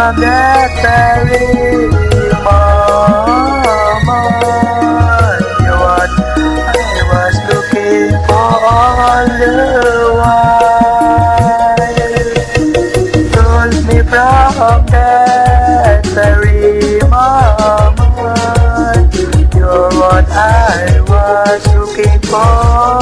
that very moment. You're what I was looking for all the while. Told me from that very moment. You're what I was looking for.